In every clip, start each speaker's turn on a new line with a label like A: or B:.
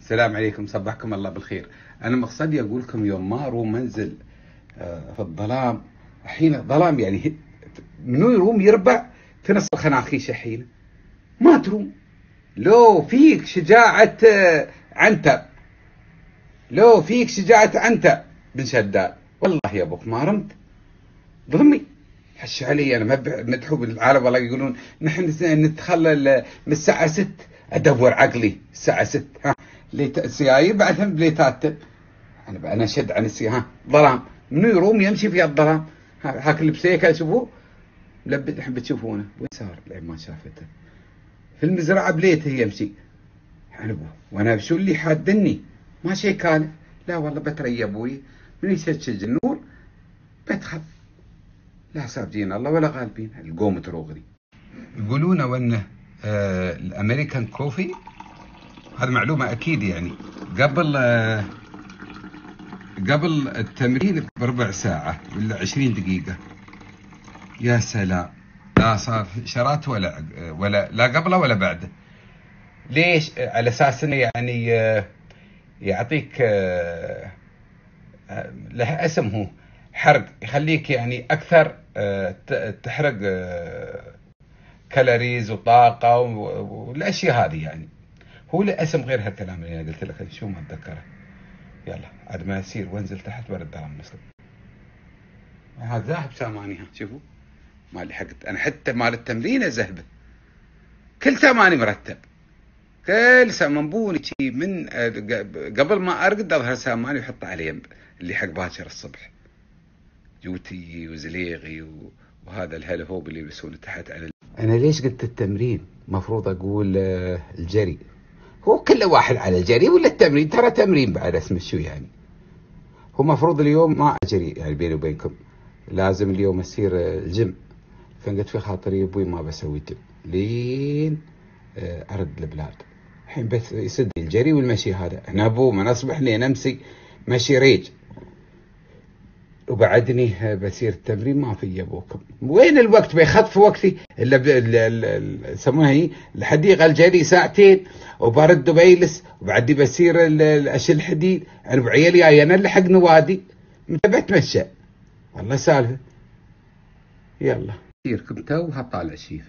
A: السلام عليكم، صبحكم الله بالخير. أنا مقصدي أقول لكم يوم ما أروم منزل في الظلام، حين ظلام يعني منو يروم يربع في نص الخناخيش حين ما تروم. لو فيك شجاعة عنتر، لو فيك شجاعة عنتر بن شداد، والله يا أبوك ما رمت ضمي. حش علي أنا مدحو بالعالم، والله يقولون نحن نتخلى من الساعة 6 أدور عقلي الساعة 6 ها سيايير بعدهم بليتات. أنا شد عن السياحة ظلام، منو يروم يمشي في الظلام؟ هاك البسيكة شوفوه ملبد، الحين بتشوفونه وين صار لين ما شافته في المزرعة بليته يمشي عنبه. وانا شو اللي حادني؟ ما شيء كان، لا والله بتري ابوي من يشجج النور بدخل، لا سابجين الله ولا غالبين القوم تروغري. يقولون وانه الامريكان كوفي، هذه معلومة اكيد يعني قبل التمرين بربع ساعة ولا 20 دقيقة. يا سلام، لا صار شرات ولا لا قبله ولا بعده. ليش؟ على اساس انه يعني يعطيك له اسم، هو حرق، يخليك يعني اكثر تحرق كالوريز وطاقة والاشياء هذه. يعني هو له اسم غير هالكلام اللي انا قلت لك، شو ما اتذكره. يلا عاد ما يصير وانزل تحت برد على مسلم. هذا ذاهب ساماني، ها شوفوا ما لحقت انا حتى مال التمرين زهبه، كل ساماني مرتب، كل سامنبوني شي من قبل ما ارقد اظهر ساماني ويحط على ينب اللي حق باكر الصبح، جوتي وزليغي وهذا الهلهوب اللي يلبسونه تحت على. انا ليش قلت التمرين؟ مفروض اقول الجري. هو كل واحد على الجري ولا التمرين؟ ترى تمرين بعد اسمه شو يعني. هو مفروض اليوم ما اجري يعني بيني وبينكم، لازم اليوم اسير الجيم. فقلت في خاطري ابوي ما بسوي جيم لين ارد البلاد. الحين بس يسد الجري والمشي، هذا انا ابو ما نصبح لين امسي مشي ريج وبعدني بسير التمرين. ما في ابوكم وين الوقت بيخطف وقتي الا يسمونها هي الحديقه الجري ساعتين وبرد وبيلس وبعدي بسير اشيل الحديد انا وعيالي. انا اللي حق نوادي متى بتمشى والله سالفه. يلا كم توها طالع شيف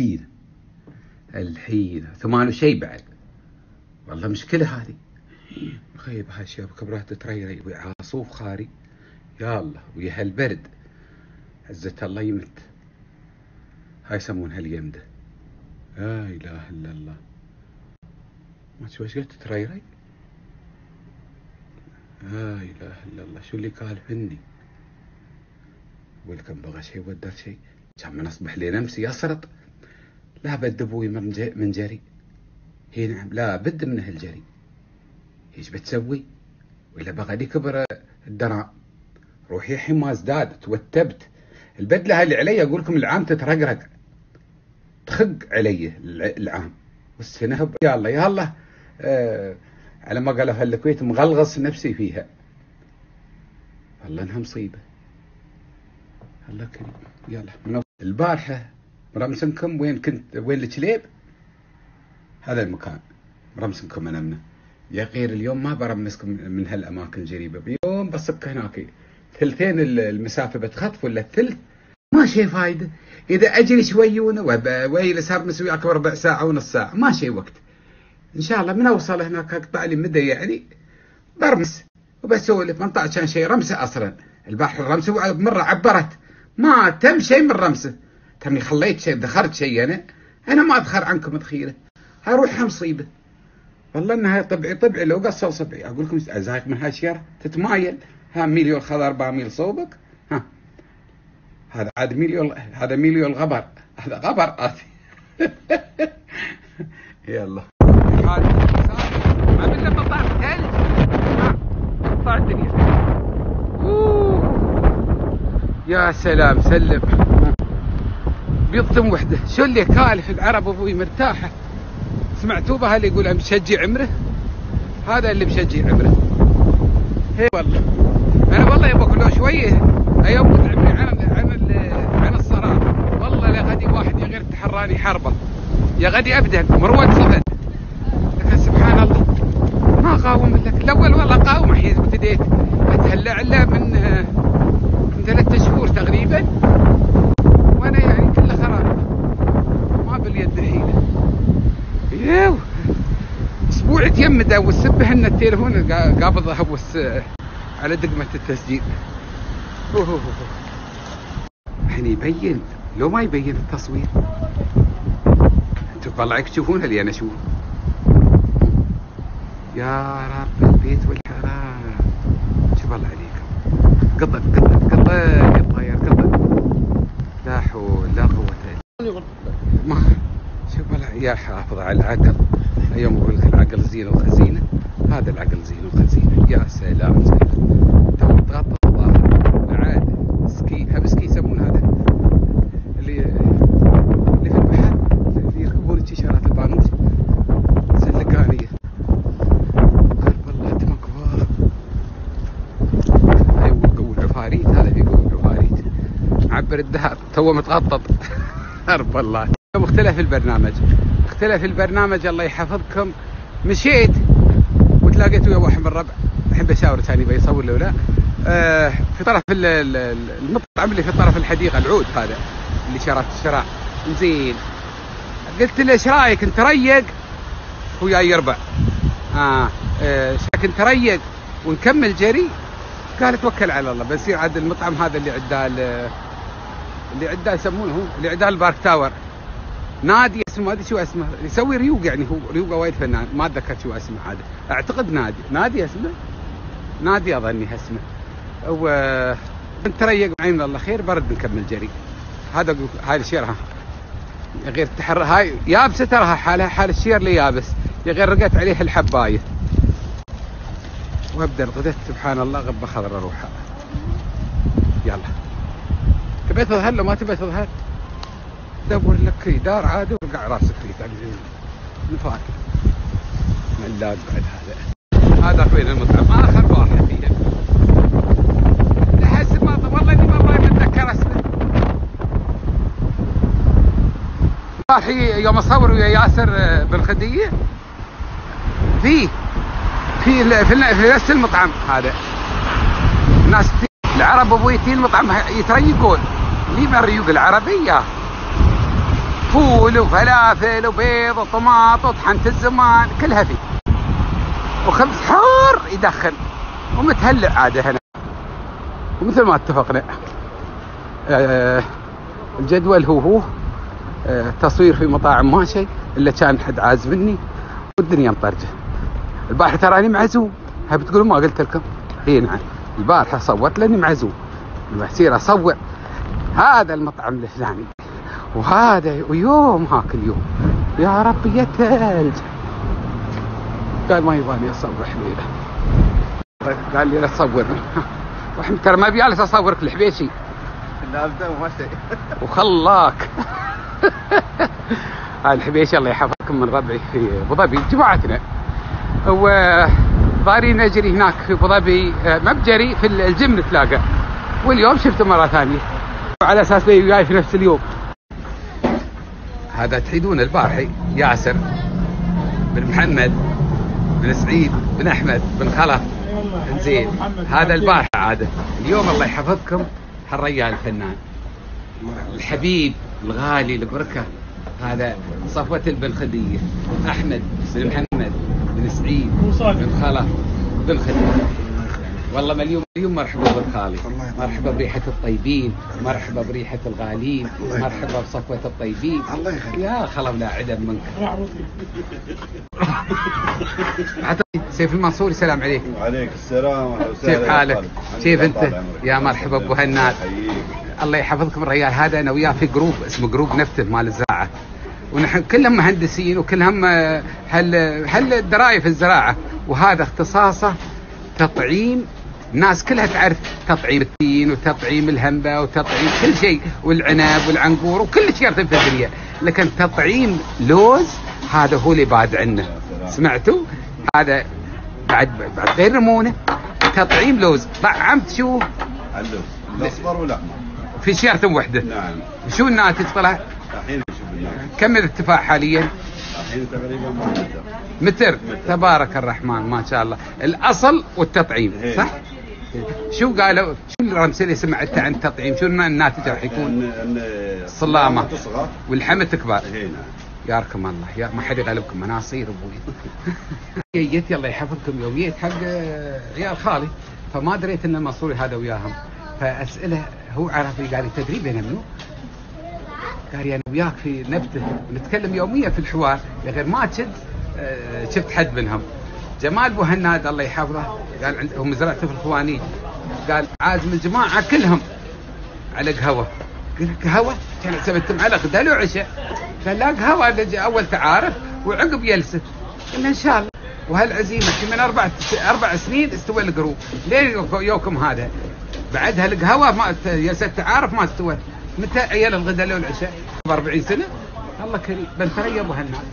A: الحين ثمان شيء بعد، والله مشكلة هذه. خيب هالشباب كبرات تريري وعاصوف خاري، يا الله ويا هالبرد عزة الله يمت. هاي يسمونها اليمدة، لا اله الا الله. ما تشوف ايش قلت تريري؟ لا اله الا الله. شو اللي كالفني؟ ولكم بغى شيء ودر شيء، كان من اصبح لي نمسي يسرط. لا بد ابوي من جري. هي نعم، لا بد من هالجري. ايش بتسوي؟ ولا بغى كبر الدرام. روحي الحين ما ازدادت وتبت البدله اللي علي. اقول لكم العام تترقرق تخق علي العام والسنه. يلا يلا على ما قالوا هالكويت مغلغص نفسي فيها، والله انها مصيبه. الله كريم. يلا البارحه مرمسنكم وين كنت؟ وين الكليب؟ هذا المكان مرمسنكم انا منه. يا غير اليوم ما برمسكم من هالاماكن الجريبه، بيوم بصك هناك ثلثين المسافه بتخطف ولا الثلث، ما شيء فايده. اذا اجري شويونه ويلي صار مسوي اكبر ربع ساعه ونص ساعه ما شيء وقت. ان شاء الله من اوصل هناك اقطع لي مدى يعني برمس وبسولف. 18 كان شيء رمسه اصلا البحر الرمسه مره عبرت ما تم شيء من رمسه. تمني خليت شيء دخلت شيء انا ما ادخل عنكم دخيله. هروحها مصيبه والله انها طبعي لو قصوا صبعي. اقول لكم ازايق من هالشيره تتمايل. ها مليون خذ 4 ميل صوبك، ها هذا عاد مليون، هذا مليون غبر، هذا غبر يلا ما بدنا مطار ثلج، قطع الدنيا. يا سلام سلم بيضتم وحده. شو اللي كالف العرب ابوي مرتاحه. سمعتوا بها اللي يقول مشجع عمره؟ هذا اللي مشجع عمره. هي والله انا والله يبغى لو شويه ايوم عمري عن الصراحه. والله لا غدي واحد يا غير تحراني حربه، يا غدي ابدا مروه صفد. لكن سبحان الله ما اوعي تيمده وسبه ان التليفون قابضه بس على دقمة التسجيل. الحين يبين لو ما يبين التصوير. انتم طلعك تشوفونها اللي انا اشوف. يا رب البيت والحرام. شوف الله عليكم. قطط يا قطط. لا حول لا قوة الا ما. شوف يا حافظ على العقل. اليوم اقول لك العقل زين وخزينه. هذا العقل زين وخزينه. يا سلام تو تغطى الظاهر بعد سكي. هبسكي يسمون هذا اللي في البحر اللي يركبون التيشيرات البانوس سلقانيه. قلب الله تم كبار. والعفاريت هذا في العفاريت معبر الذهب تو متغطط. قلب الله. اختلف البرنامج الله يحفظكم. مشيت وتلاقيت ويا واحد من الربع احب اشاور ثاني بيصور له ولا في طرف المطعم اللي في طرف الحديقه العود هذا اللي شراء زين. قلت له ايش رايك انت ريق؟ هو جاي يربع. شاك انت ريق ونكمل جري؟ قال توكل على الله بنصير عاد المطعم هذا اللي عداه يسمونه اللي عداه البارك تاور. نادي اسمه ما ادري شو اسمه يسوي ريوق يعني. هو ريوقه وايد فنان ما اتذكر شو اسمه هذا. اعتقد نادي اسمه نادي اظني اسمه. وانت ريق معين الله خير برد نكمل جري. هذا هاي الشير غير التحر هاي يابسه تراها حال الشير اللي يابس غير رقت عليه الحبايه. وابدا غدت سبحان الله غبه خضر اروحها. يلا تبي تظهر لو ما تبي تظهر دور لك دار عادي ورقع راسك فيه نفاق ملاق بعد. هذا وين المطعم اخر واحد فيه. احس ما والله اني والله ما اتذكر اسمه. يوم اصور ويا ياسر بالخديه في نفس المطعم هذا الناس العرب ابويتي المطعم يتريقون. لي من ريوق العربيه فول وفلافل وبيض وطماط وطحنة الزمان كلها فيه وخبز حار يدخل ومتهلع عاده هنا. ومثل ما اتفقنا الجدول هو تصوير في مطاعم ما شيء الا كان حد عازمني والدنيا مطرجه. البارحه تراني معزوم. بتقولوا ما قلت لكم؟ اي نعم البارحه صورت لاني معزوم. بصير اصور هذا المطعم الفلاني وهذا ويوم هاك اليوم يا ربي يا ثلج. قال ما يبغاني اصور حبيبه. قال لي لا تصورني. ترى ما بيالس اصورك الحبيشي. لا ما شيء وخلاك. هاي الحبيشي الله يحفظكم من ربعي في ابو ظبي جماعتنا. وضارين اجري هناك في ابو ظبي ما بجري في الجيم نتلاقى. واليوم شفته مره ثانيه على اساس جاي في نفس اليوم. هذا تحيدون البارحي ياسر بن محمد بن سعيد بن احمد بن خلف زين. هذا البارحة عاده. اليوم الله يحفظكم هالرجال الفنان الحبيب الغالي البركه هذا صفوة البنخدية احمد بن محمد بن سعيد بن خلف بن خديجة. والله مليون مرحبا بالخالي. مرحبا بريحة الطيبين. مرحبا بريحة الغالين. مرحبا بصفوة الطيبين. الله يخليك يا خلف لا عدم منك. سيف المنصوري سلام عليك.
B: وعليك السلام.
A: كيف حالك؟ كيف انت؟ يا مرحبا ابو هناد. الله يحفظكم الرجال. هذا انا وياه في جروب اسمه جروب نفته مال الزراعة. ونحن كلهم مهندسين وكلهم هل دراية في الزراعة. وهذا اختصاصه تطعيم. الناس كلها تعرف تطعيم التين وتطعيم الهنبة وتطعيم كل شيء والعنب والعنقور وكل شيء في الدنيا. لكن تطعيم لوز هذا هو اللي بعد عنا. سمعتوا؟ هذا بعد غير رمونه تطعيم لوز. طعمت شو؟
B: اللوز الاصفر والاحمر
A: في شيرة واحدة.
B: نعم.
A: شو الناتج طلع؟
B: الحين نشوف الناتج.
A: كم الارتفاع حاليا؟
B: الحين تقريبا
A: متر. تبارك الرحمن ما شاء الله. الاصل والتطعيم صح؟ شو قالوا؟ شو الرمز اللي سمعته عن التطعيم؟ شو الناتج راح يكون؟
B: ان
A: الصلامة
B: تصغر
A: والحمى تكبر. ياركم الله، يا ما حد يغلبكم مناصير ابوي. جيت الله يحفظكم يوميت حق عيال خالي، فما دريت ان المنصوري هذا وياهم، فاساله هو عرفي، قال لي تدري بين منو؟ قال لي انا وياك في نبته نتكلم يوميا في الحوار، غير ما شفت حد منهم. جمال ابو هناد الله يحفظه قال هم مزرعته في الخوانين، قال عازم الجماعه كلهم على قهوه. قلت قهوه؟ كان حسبتهم على غدا له وعشاء. قال لا قهوه اول تعارف وعقب جلسه. قلنا ان شاء الله. وهالعزيمه من 4 سنين استوى القروب، ليه يوكم هذا؟ بعدها القهوه ما جلسه تعارف ما استوى. متى عيال الغدا له والعشاء؟ 40 سنه. الله كريم. بنتريا ابو هناد.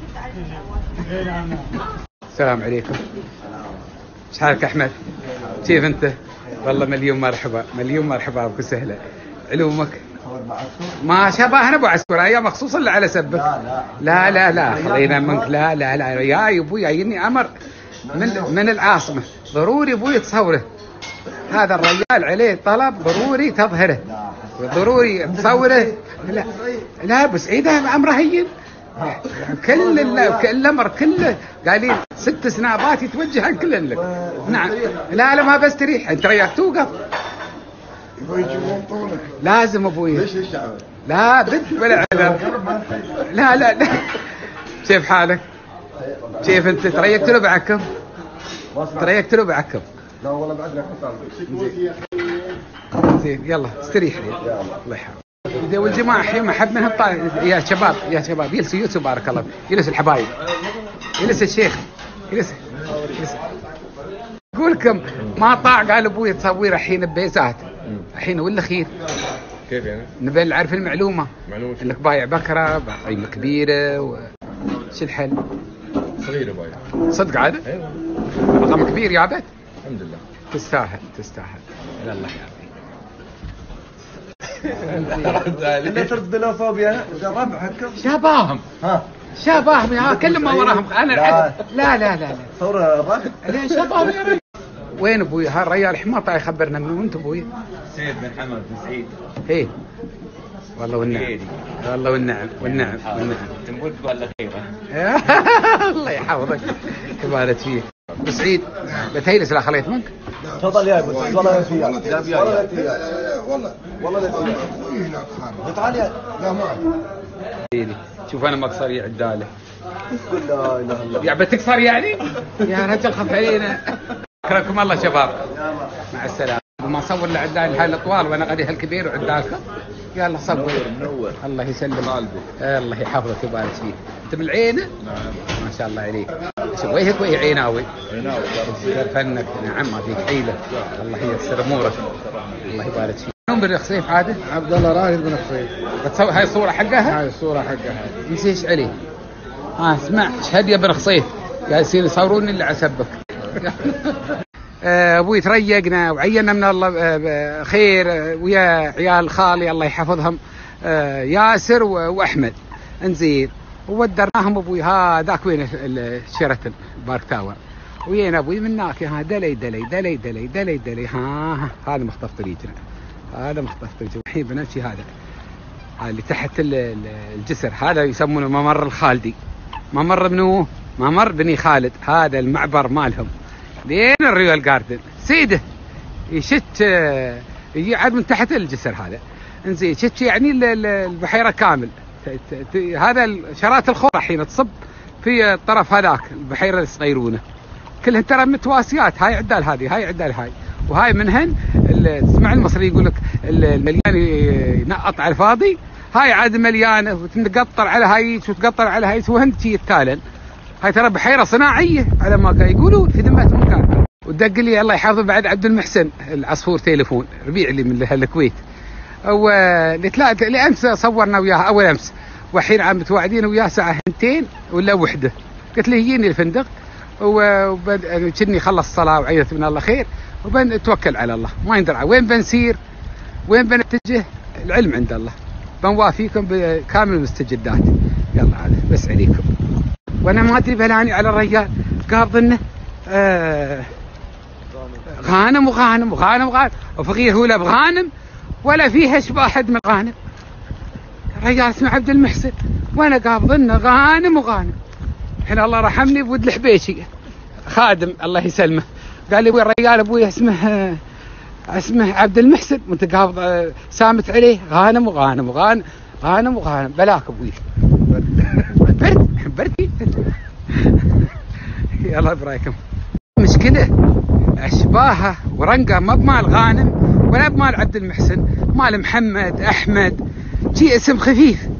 A: السلام عليكم. ايش حالك احمد؟ كيف انت؟ والله مليون مرحبا، مليون مرحبا بك وسهلا. علومك؟ ما شبهنا ابو عسكر، ايام مخصوص اللي على سبك. لا لا لا خلينا منك. لا لا لا يا ابوي جايني امر من العاصمه، ضروري ابوي تصوره. هذا الرجال عليه طلب ضروري تظهره، ضروري تصوره. لا لا ابو سعيد امره هين، كل الامر كله قال لي 6 سنابات يتوجه عن كل لك. نعم. لا لا ما بستريح، انت رياك توقف. لازم ابوي.
B: ليش الشعب؟
A: لا بد ولا عذر. لا لا لا. كيف حالك؟ كيف انت؟ تريقت له بعكم؟ تريقت له بعكم؟
B: لا والله بعد لك
A: زين يلا استريح لي. الله يحفظك. والجماعه الحين ما حد منهم يا شباب يا شباب يلسوا يوسف بارك الله، يلس الحبايب، يلس الشيخ، يلس. اقول لكم ما طاع قال ابوي تصوير الحين ببيزات الحين ولا خير.
B: كيف يعني؟
A: نبي نعرف المعلومه.
B: معلومة
A: انك بايع بكره قيمه كبيره شو الحل؟
B: صغيرة بايع.
A: صدق عاد؟
B: ايوه
A: رقم كبير يا عبد.
B: الحمد لله.
A: تستاهل تستاهل. الله يعافيك.
B: اللي ترد بلوفوبيا ربحكم
A: شاباهم.
B: ها
A: شاباهم يا كل ما وراهم انا العد. لا لا لا
B: ثورة ربح.
A: لا شاباهم يا رجل. وين ابوي هالرجال حماطه يخبرنا منو انت ابوي؟
B: سيد بن حمد بن سعيد.
A: ايه والله والنعم والله والنعم والنعم والنعم.
B: تنقول ولا خيره.
A: الله يحفظك كبارة فيك. ابو سعيد بتهيلس لا خليت منك؟
B: تفضل يا ابو سعيد. والله والله لا تعال يا. لا ما
A: شوف انا مقصر يا عداله.
B: قل لا اله الا الله.
A: يا بتكسر يعني؟ يا رجل خف علينا. اكرمكم الله شباب. مع السلامه. ما صور لعدال هاي الاطوال وانا غادي هالكبير وعدالكم. يلا صور.
B: منور.
A: الله يسلم
B: قلبك.
A: الله يحفظك ويبارك فيك. انت من العينه؟
B: نعم.
A: ما شاء الله عليك. وجهك وجه عيناوي.
B: عيناوي.
A: فنك نعم ما فيك حيله. الله ييسر امورك. الله يبارك فيك. من بن خصيف عاده؟
C: عبد الله راشد بن خصيف.
A: بتصور هاي الصوره حقها؟
C: هاي الصورة حقها.
A: نسيش عليه. اسمع اشهد يا بن خصيف جالسين يصوروني اللي عسبك. ابوي تريقنا وعينا من الله خير ويا عيال خالي الله يحفظهم ياسر واحمد انزين، وودرناهم ابوي هذاك وين الشيراتون بارك تاور، ويانا ابوي من هناك ها دلي دلي دلي دلي دلي دلي ها هذا مخطف طريقنا، هذا مخطف طريقنا. الحين بنمشي هذا اللي تحت الجسر هذا يسمونه ممر الخالدي. ممر منو؟ ممر بني خالد، هذا المعبر مالهم لين الريال جاردن سيده يشت يجي عاد من تحت الجسر هذا انزين شت يعني البحيره كامل. هذا شرات الخور الحين تصب في الطرف هذاك البحيره الصغيرونه كلهن ترى متواسيات. هاي عدال هذه هاي عدال هاي وهاي منهن. تسمع المصري يقول لك المليان ينقط على الفاضي، هاي عاد مليانه وتنقطر على هاي وتقطر على هاي وهن شي التالن. هاي ترى بحيره صناعيه على ما كانوا يقولون في ذمه مكان. ودق لي الله يحفظه بعد عبد المحسن العصفور تليفون ربيع اللي من الكويت، اللي امس صورنا وياه اول امس، والحين عم متواعدين وياه ساعه 2 ولا 1. قلت له يجيني الفندق وكني خلص الصلاه وعيت من الله خير وبنتوكل على الله. ما يندرى وين بنسير وين بنتجه، العلم عند الله. بنوافيكم بكامل المستجدات. يلا عاد بس عليكم. وانا ما ادري بلاني على الرجال قابض انه غانم وغانم وغانم وغانم وفقيه هو لا بغانم ولا فيها شبه حد من غانم. الرجال اسمه عبد المحسن وانا قابضن غانم وغانم. الحين الله رحمني بود الحبيشي خادم الله يسلمه قال لي الرجال ابوي اسمه عبد المحسن وانت قابض سامت عليه غانم وغانم وغانم غانم وغانم بلاك ابوي. برد يلا برايكم. مشكله اشباهه ورنقه ما بمال غانم ولا بمال عبد المحسن، مال محمد احمد، شي اسم خفيف.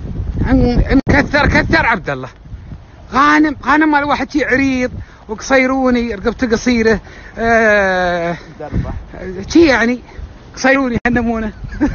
A: كثر عبد الله. غانم مال واحد شي عريض وقصيروني رقبته قصيره شي يعني قصيروني هنمونه.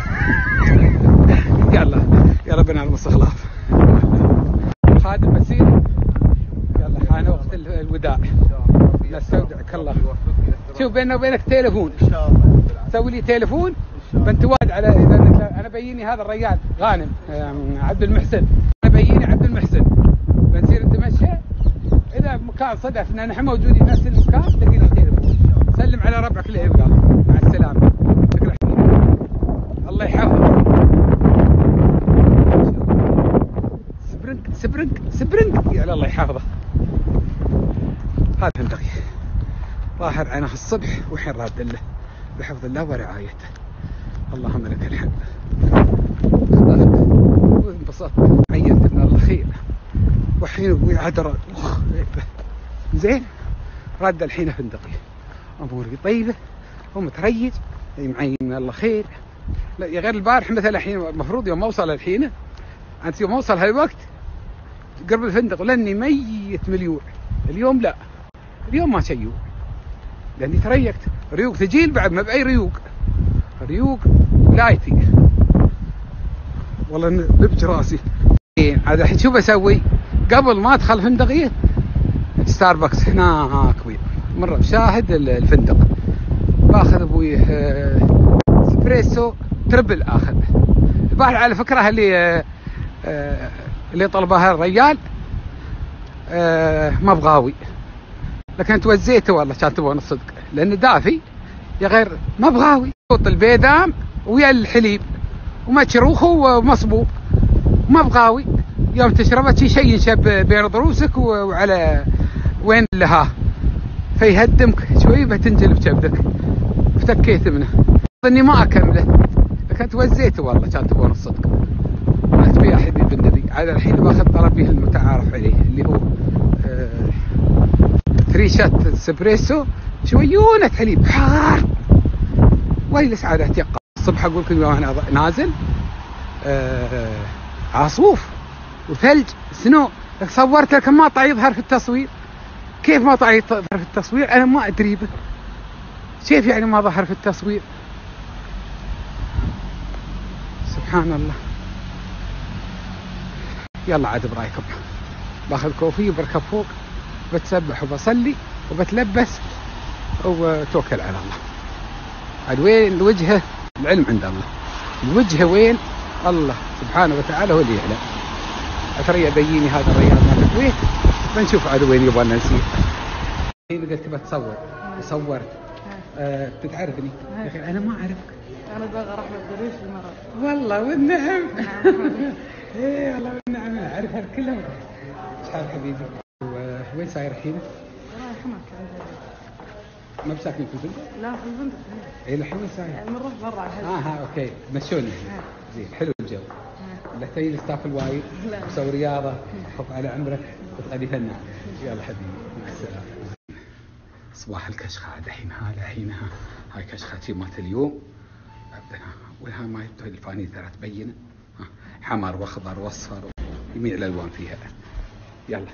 A: يلا بنا المستخلاف خادم مسير. يلا حان وقت الوداع. نستودعك الله. شوف بيننا وبينك تليفون ان شاء الله. سوي لي تليفون بنتواد على اذا انا بيني هذا الرجال غانم عبد المحسن، انا بيني عبد المحسن بنصير نتمشى. اذا مكان صدف ان نحن موجودين نفس المكان تلقينا تليفون. سلم على ربعك اللي يبقى. مع السلامه. شكرا. الله يحفظك. سبرنك يا الله يحفظه. هذا فندقي ظاهر عنه الصبح وحين راد له بحفظ الله ورعايته. اللهم لك الحمد. انبسطت عينت من الله خير. وحين ابوي عاد زين راد الحين فندقي اموري طيبه ومتريج معين من الله خير. لا غير البارح مثلا الحين المفروض يوم اوصل الحين انت يوم اوصل هالوقت قرب الفندق لاني ميت مليون. اليوم لا، اليوم ما شيو لاني تريقت. ريوق ثقيل بعد ما باي ريوق لايتي والله نبج راسي. عاد الحين شو بسوي؟ قبل ما ادخل فندقيه ستاربكس هناك مره بشاهد الفندق باخذ ابوي اسبريسو تربل اخذ. البارح على فكره اللي طلبها الرجال ما بغاوي لكن توزيته والله كان تبون الصدق لانه دافي يا غير ما بغاوي. يحط البيدام ويا الحليب ومشروخه ومصبوب ما بغاوي. يوم تشربه شيء ينشب بين ضروسك وعلى وين لها فيهدمك شوي بتنجلب كبدك. افتكيت منه اني ما اكمله لكن توزيته والله كان تبون الصدق. ما تبي يا حبيب النبي. على الحين باخذ طلبي المتعارف عليه اللي هو 3 شات اسبريسو شويونه حليب حار ويلي سعادة يقع. الصبح اقول لكم وانا نازل عاصوف وثلج سنو. صورت لكن ما طاع يظهر في التصوير. كيف ما طاع يظهر في التصوير؟ انا ما ادري به. كيف يعني ما ظهر في التصوير؟ سبحان الله. يلا عاد برايكم باخذ كوفي وبركب فوق بتسبح وبصلي وبتلبس وتوكل على الله. عاد وين الوجهه؟ العلم عند الله. الوجهه وين؟ الله سبحانه وتعالى هو اللي يعلم. اتري بيني هذا الرياض مال الكويت بنشوف عاد وين يبغى نسير. الحين قلت بتصور صورت تتعرفني يا اخي انا ما اعرفك.
D: انا بغى اروح للدرويش المرض.
A: والله والنعم. ايه والله والنعم اعرفها كلهم. ايش حال حبيبي؟ وين ساير الحين؟
D: والله حمك
A: ما بساكن في الفندق؟
D: لا في الفندق.
A: اي الحين وين ساير؟
D: بنروح برا على
A: ها اوكي مشوني. زين حلو الجو. لا تجي الستاف الوايد وسوي رياضه حط على عمرك وتقضي فنان. يلا حبيبي مع السلامه. صباح الكشخه الحين حينها هاي كشختي مالت اليوم عندنا وها ما الفاني ترى تبين حمر واخضر واصفر جميع الالوان فيها. يلا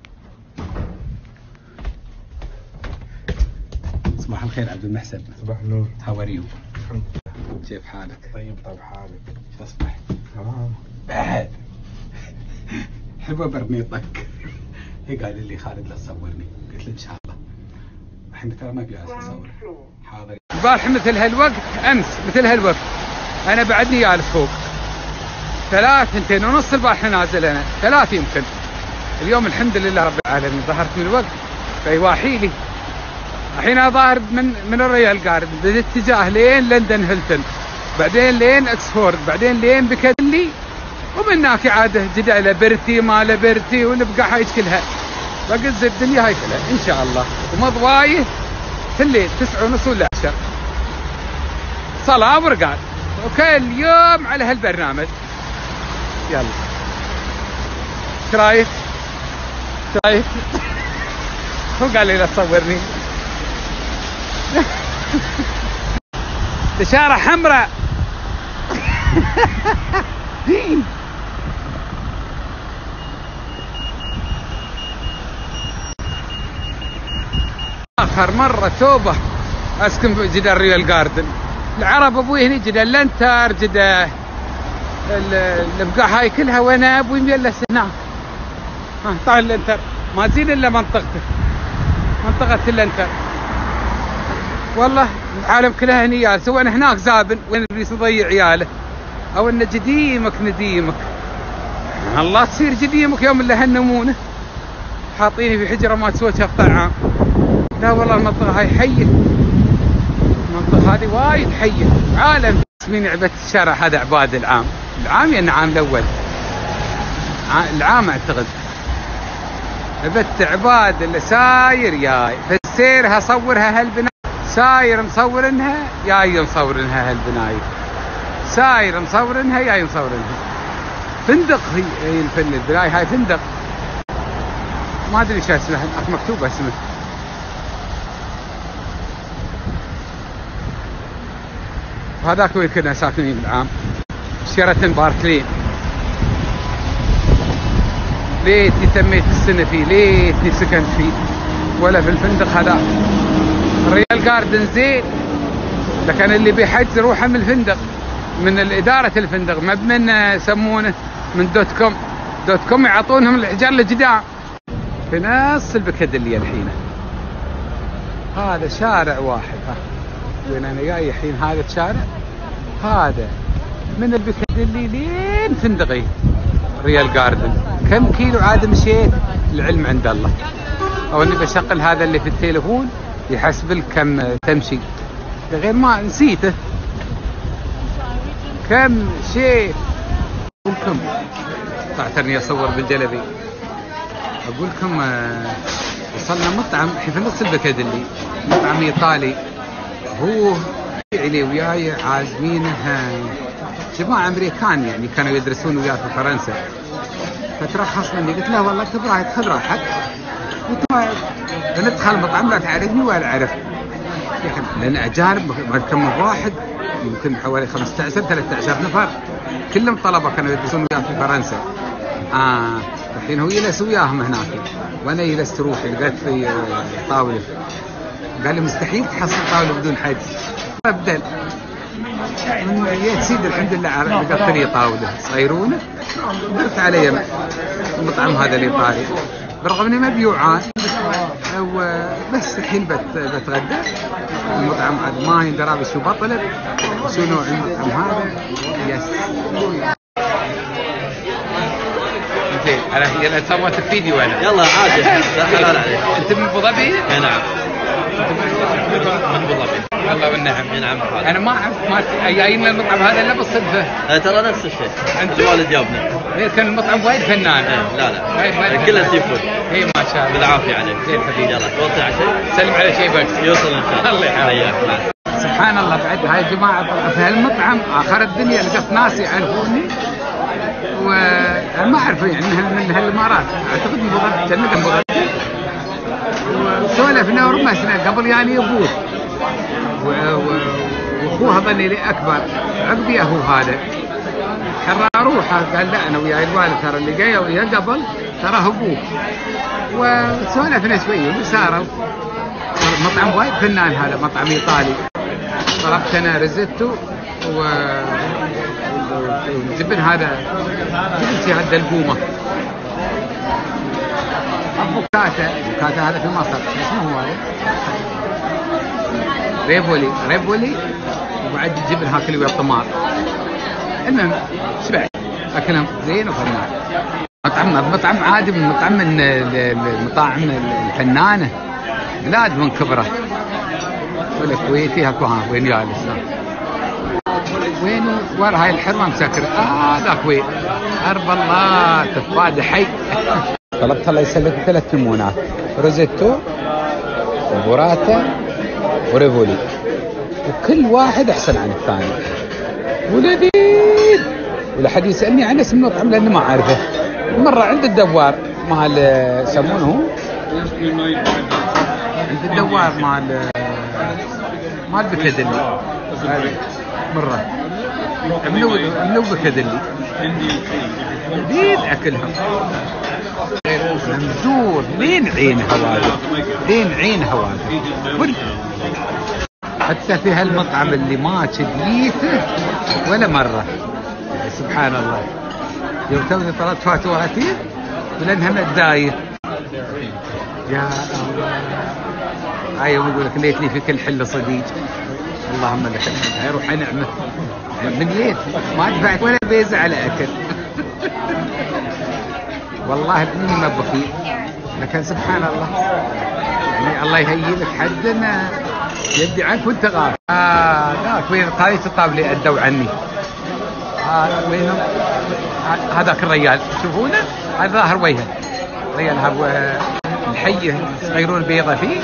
A: صباح الخير عبد المحسن.
C: صباح النور.
A: هاو ار يو؟
C: الحمد لله.
A: كيف حالك؟
C: طيب حالك؟
A: شو اصبح؟
C: تمام.
A: بعد حلوه برنيطك. هي قال لي خالد لا تصورني قلت له ان شاء الله. الحين ترى ما جالس اصور. حاضر. البارح مثل هالوقت امس مثل هالوقت انا بعدني جالس فوق 2:30 البارح نازل انا 3 يمكن. اليوم الحمد لله رب العالمين ظهرت من الوقت فيواحيلي. الحين ظاهر من الريال جاردن بالاتجاه لين لندن هيلتون بعدين لين اكسفورد بعدين لين بيكاديلي ومن هناك عاده جدا لبرتي ما لبرتي والبقاع هاي كلها بقز الدنيا هاي كلها ان شاء الله. ومضوايه في الليل 9:30 ولا 10 صلاة ورقاد وكل يوم على هالبرنامج. يلا ايش رايك؟ ايش رايك؟ هو قال لي لا تصورني. إشارة حمراء. آخر مرة توبة أسكن في جدا ريال جاردن. العرب أبوي هني جدا لنتر جدا البقاع هاي كلها وأنا أبوي مجلس هناك. طالع اللنتر ما تزين إلا منطقته منطقة اللنتر. والله العالم كلها هني يال سواء هناك زابن وين يريد يضيع عياله او انه جديمك نديمك. الله تصير جديمك يوم اللي هالنمونه حاطيني في حجره ما تسوى شفطة عام. لا والله المنطقه هاي حيه. المنطقه هذه وايد حيه. عالم من عبت الشارع هذا عباد العام. العام يعني عام الاول العام اعتقد عبت عباد اللي ساير جاي فالسيرها صورها هالبناء ساير مصورنها جاي مصورنها هالبناية ساير مصورنها جاي مصورنها. فندق هي الفن البناية هاي فندق ما ادري شو اسمه مكتوب اسمه. وهذاك وين كنا ساكنين بالعام شيراتون باركلين. ليتني تميت السنة فيه ليتني سكنت فيه ولا في الفندق هذا. الريال جاردن زين لكن اللي بيحجز روحه من الفندق من إدارة الفندق ما من يسمونه من دوت كوم يعطونهم الحجار الجدام في نص البكدلية الحين. هذا شارع واحد وين انا جاي الحين هذا الشارع هذا من البكدلي لين فندقي ريال جاردن. كم كيلو عاد مشيت؟ العلم عند الله. او اني بشغل هذا اللي في التليفون يحسب لك كم تمشي غير ما نسيته كم شيء. اقول لكم طلعتني اصور بالجلبي. اقول لكم وصلنا مطعم في نص البكدلي مطعم ايطالي. هو علي وياي عازمينه جماعه امريكان يعني كانوا يدرسون وياه في فرنسا. فترخص مني قلت له والله تبغى خذ راحتك ندخل المطعم لا تعرفني ولا اعرف لان اجانب كم واحد يمكن حوالي 15 13 نفر كلهم طلبه كانوا يدرسون وياه في فرنسا. الحين هو يجلس وياهم هناك وانا جلست روحي لقيت في طاوله. قال لي مستحيل تحصل طاوله بدون حجز. ابدل يا سيدي الحمد لله لقيت لي طاوله صيرونه درت علي المطعم هذا الايطالي برغم اني ما بيوعان بس الحين بتغدى. المطعم عاد ما يندرى شو بطلب شو نوع المطعم هذا. يس زين انا سويت فيديو انا.
E: يلا عادي لا حلال عليك.
A: انت من ابو ظبي؟
E: اي نعم من ابو ظبي.
A: الله والنعم.
E: نعم
A: انا ما اعرف ما جايين المطعم هذا الا بالصدفه.
E: ترى نفس الشيء انت والد جابنا.
A: كان المطعم وايد فنان.
E: لا كله سي فود.
A: اي ما شاء الله
E: بالعافيه عليك.
A: زين حبيبي.
E: يلا توصي على شيء
A: سلم على شيء بس
E: يوصل ان شاء الله.
A: الله يحييك. سبحان الله بعد هاي الجماعه في هالمطعم اخر الدنيا لقيت ناس يعرفوني وما اعرف يعني من هالامارات اعتقد من ابو ظبي كان ابو ظبي وسولفنا ورمسنا قبل يعني ابوه واخوها ظني لي اكبر عقبي هو هذا حرى روحه قال لا انا ويا الوالد ترى اللي جاي ويا قبل ترى ابوه وسولفنا شويه وساروا. مطعم وايد فنان هذا مطعم ايطالي. طلبت انا ريزيتو والجبن هذا جبن هذا البومه بوكاتا هذا في مصر اسمه هو هذا ريفولي وبعد الجبن هاكل ويا الطماط. المهم شبعت اكلهم زين وفنان. مطعم عادي من مطعم من المطاعم الفنانه بلاد من كبره ولا كويتي هاكو وين جالس. وينه ورا هاي الحرمه مسكره. ذاك وين؟ ارب الله تفاده حي. طلبت الله يسلمك 3 ليمونات، روزيتو وبوراتا وريفولي، وكل واحد احسن عن الثاني ولذيذ. ولا حد يسالني عن اسم المطعم لانه ما اعرفه. مره عند الدوار مال يسمونه عند الدوار مال بكدلي مره منو بكدلي لين اكلهم ممدود لين عين هواله، لين عين هواله كل. حتى في هالمطعم اللي ما شديته ولا مره. سبحان الله. يوم توني طلبت فاتورتي ولانها متداير. يا الله. هاي يوم يقول لك ليتني في كل حله صديق. اللهم لك الحمد. هاي روح نعمه من ليت ما دفعت ولا بيزه على اكل. والله اني ما بخيل، لكن سبحان الله يعني الله يهيئ لك حد ما يدي عنك وانت غاب. ذاك وين قايس الطابلي ادوا عني. وينهم؟ هذاك الريال تشوفونه؟ هذا ظاهر وجهه ريال هذا الحيه صغيرون البيضه فيه.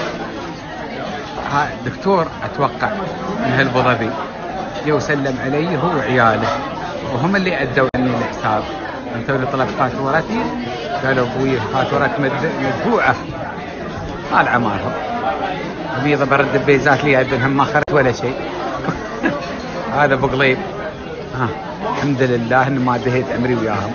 A: دكتور اتوقع من هالابو ظبي جو سلم علي هو وعياله وهم اللي ادوا عني الحساب. انت اللي طلبت فاتورتي قالوا ابوي فاتورتك مدفوعه. طال عمالهم بيضه برد البيزات لي ابنهم ما خرجت ولا شيء. هذا ابو قليب. الحمد لله ان ما دهيت امري وياهم.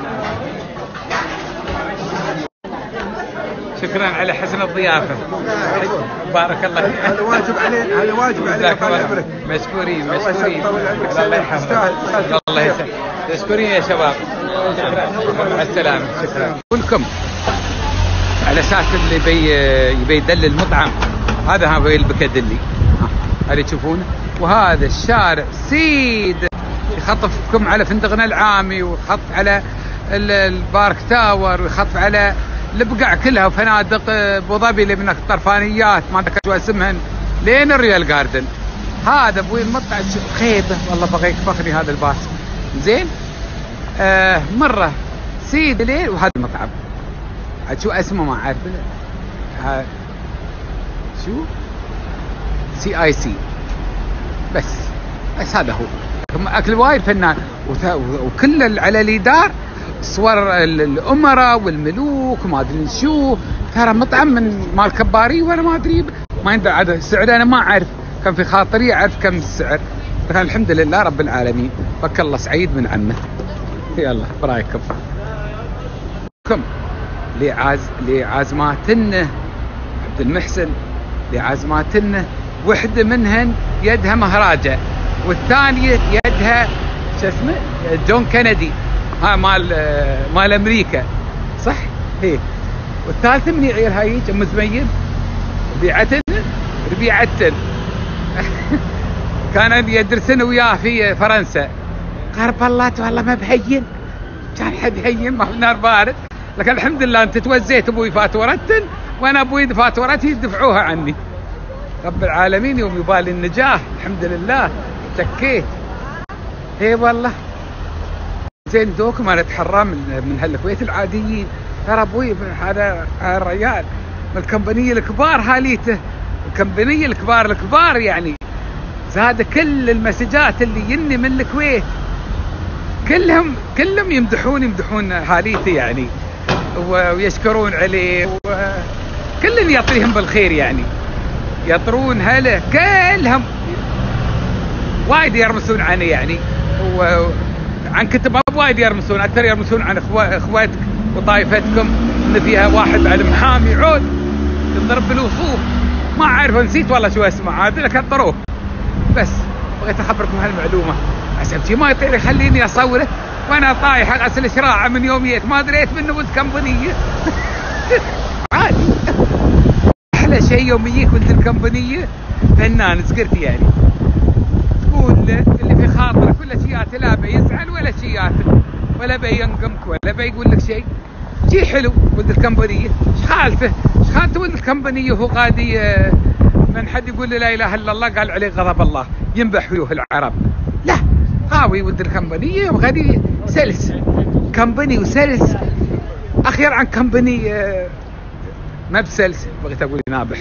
A: شكرا على حسن الضيافه. بارك الله فيك.
B: هذا واجب علينا، هذا واجب علينا.
A: مشكورين مشكورين. الله يحفظك. الله يسلمك. مشكورين يا شباب. مع السلامه. شكرا كلكم. على اساس اللي يبي يدلل المطعم هذا هو البكدلي. هذا تشوفونه. وهذا الشارع سيد يخطفكم على فندقنا العامي ويخطف على البارك تاور ويخطف على البقع كلها وفنادق ابو ظبي اللي من الطرفانيات ما ادري شو اسمهن لين الريال جاردن. هذا ابوي المطعم خيبه والله بغى يكفخني هذا الباص. زين مره سيد لين. وهذا المطعم شو اسمه ما اعرف. شو CIC بس هذا هو. اكل وايد فنان. وكل على اليدار صور الامراء والملوك وما ادري شو. ترى مطعم من مال كباري وانا ما ادري ما عنده عدد السعر. انا ما اعرف كان في خاطري اعرف كم السعر. لكن الحمد لله رب العالمين بك الله سعيد من عمه. يلا برايكم لعازماتنا عبد المحسن لعازماتنا. وحده منهن يدها مهراجه والثانيه يدها شو اسمه جون كندي. ها مال امريكا صح هي. والثالثه من يعير هاي ام زميل ربيعتن كان يدرسن وياه في فرنسا. قرب الله والله ما بهين كان حد هين ما في نار بارد. لكن الحمد لله انت توزيت ابوي فاتورتن وانا ابوي فاتورتي يدفعوها عني. رب العالمين يوم يبالي النجاح الحمد لله تكيت. اي والله زين دوكم انا اتحرى من هالكويت العاديين. ترى ابوي هذا الرجال من الكمبانيه الكبار هاليته الكمبانيه الكبار يعني زاد كل المسجات اللي يني من الكويت كلهم يمدحون هاليته يعني ويشكرون عليه وكلهم يعطيهم بالخير يعني يطرون هله كلهم وايد يرمسون عنه يعني. وعن كتب وايد يرمسون اكثر يرمسون عن اخواتك وطائفتكم ان فيها واحد بعد محامي عود يضرب بالوصول ما اعرف نسيت والله شو اسمه عاد لك طروه. بس بغيت اخبركم هالمعلومه عشان ما يطير يخليني اصوره وانا طايح اغسل شراعه من يوميات ما دريت منه ولد كمبانيه. عادي احلى شيء يوم يجيك ولد الكمبانيه فنان سكرتي يعني تقول اللي في خاطرك ولا شيات لا بيزعل ولا شيات ولا بينقمك ولا بيقول لك شيء. شي حلو ولد الكمبانيه. ايش خالته ولد الكمبانيه وهو قاضي من حد يقول لا اله الا الله قال عليه غضب الله ينبح ويوه العرب. لا هاوي ود الكمبانية وغادي سلس كمباني وسلس أخير عن كمباني ما بسلس بغيت أقول نابح.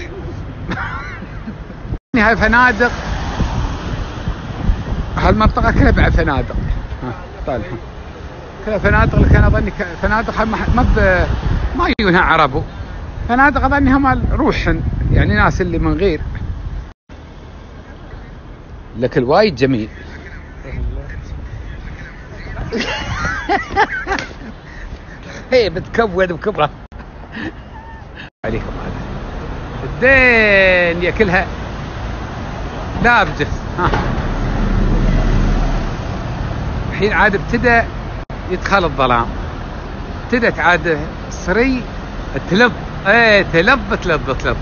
A: هاي فنادق هالمنطقة كلها بعد فنادق طالع كلها فنادق لكن أظني فنادق ما يجونها عربو فنادق أظنها مال روحن يعني ناس اللي من غير لكن وايد جميل. هي بتكود بكبره عليكم هذا الدنيا كلها لابجه. الحين عاد ابتدى يدخل الظلام ابتدت عاد صري تلب تلب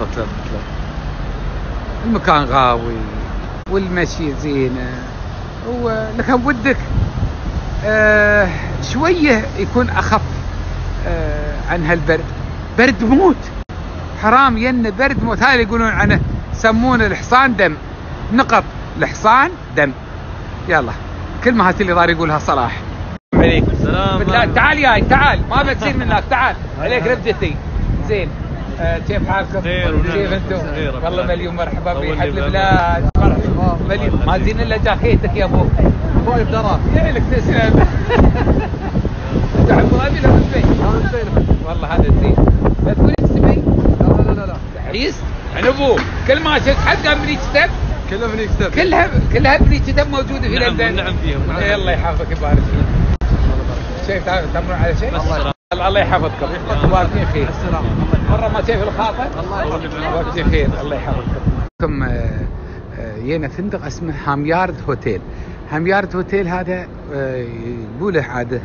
A: المكان غاوي والمشي زينه ولكن ودك شويه يكون اخف عن هالبرد. برد موت حرام ين برد موت. هاي يقولون عنه يسمونه الحصان دم نقط الحصان دم. يلا كلمة اللي ضار يقولها صلاح. عليك السلام. تعال ياي تعال ما بتصير منك تعال عليك رفجتي زين. كيف حالكم؟ كيف انتم؟ والله مليون مرحبا بريحة البلاد. مليون ما زين الا جاكيتك يا ابو ابوي بدرا لك تسلم. تعبوا ابي لو والله هذا زين. لا تقول اسمي لا عريس عن ابوه كل ما شفت حق امريك ستيب كلها امريك ستيب كلها امريك ستيب موجوده في لندن. نعم فيهم. الله يحفظك يبارك فيك. شايف تمرون على شيء؟ الله يحفظكم وارفين خير. مره ما شايف الخاطر وارفين خير الله يحفظكم. جينا فندق اسمه هاميارد هوتيل. هاميارد هوتيل هذا يقوله عاده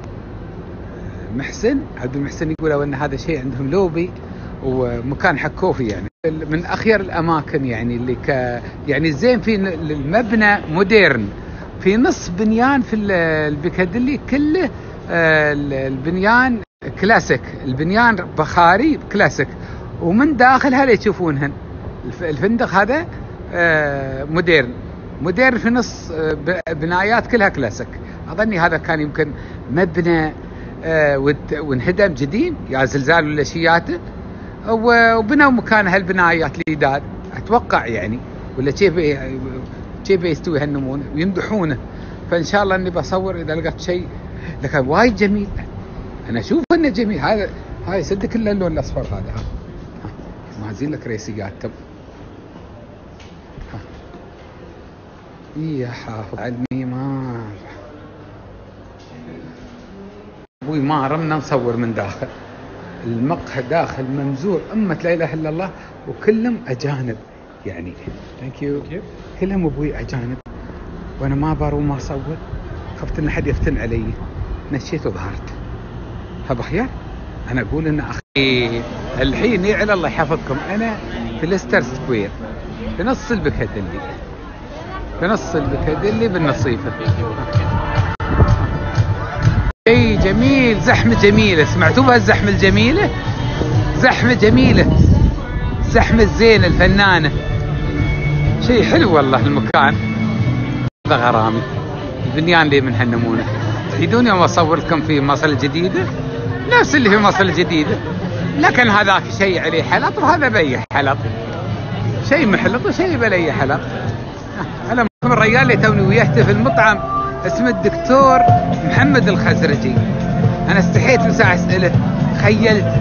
A: محسن عبد المحسن يقول ان هذا شيء عندهم لوبي ومكان حق كوفي يعني من اخير الاماكن يعني اللي يعني زين في المبنى مودرن في نص بنيان في البيكاديلي كله البنيان كلاسيك البنيان بخاري كلاسيك ومن داخل هذا تشوفونهن الفندق هذا مودرن في نص بنايات كلها كلاسيك. اظني هذا كان يمكن مبنى وانهدم جديد يا زلزال ولا شياته وبنوا مكان هالبنايات الجداد اتوقع يعني ولا كيف يستوي هالنمونه ويمدحونه. فان شاء الله اني بصور اذا لقيت شيء لكن وايد جميل. انا اشوف انه جميل. هاي صدق الا اللون الاصفر هذا ما زين لك ريسيات تب يا حافظ علمي ما ابوي ما رمنا نصور من داخل المقهى داخل ممزوع أمة لا إله إلا الله وكلهم أجانب يعني ثانك يو كلهم أبوي أجانب وأنا ما بارو ما أصور خفت إن حد يفتن علي نشيت وظهرت. فبخير أنا أقول إن أخي الحين يعلى الله يحفظكم أنا في ليستر سكوير في نص البيكاديلي بالنصيفة. شيء جميل زحمة جميلة. سمعتوا بهالزحمة الجميلة؟ زحمة جميلة زحمة الزينة الفنانة شيء حلو والله. المكان هذا غرامي البنيان اللي من هالنمونة. تريدون يوم اصور لكم في مصر الجديدة نفس اللي في مصر الجديدة لكن هذاك شيء عليه حلط وهذا بيه حلط شيء محلط وشيء بليه حلط. انا من الرجال اللي توني وياه في المطعم اسمه الدكتور محمد الخزرجي. انا استحيت من ساعة اسئله خيلت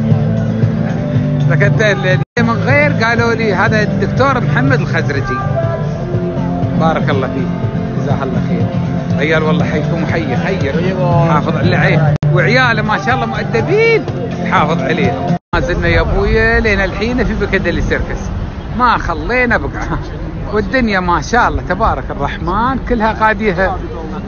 A: لكن من غير قالوا لي هذا الدكتور محمد الخزرجي. بارك الله فيك جزاه الله خير رجال والله حيكم وحي خير حافظ على عيه وعياله ما شاء الله مؤدبين حافظ عليهم. ما زلنا يا ابويا لين الحين في بيكاديلي سيركس ما خلينا بقعه والدنيا ما شاء الله تبارك الرحمن كلها قاديها.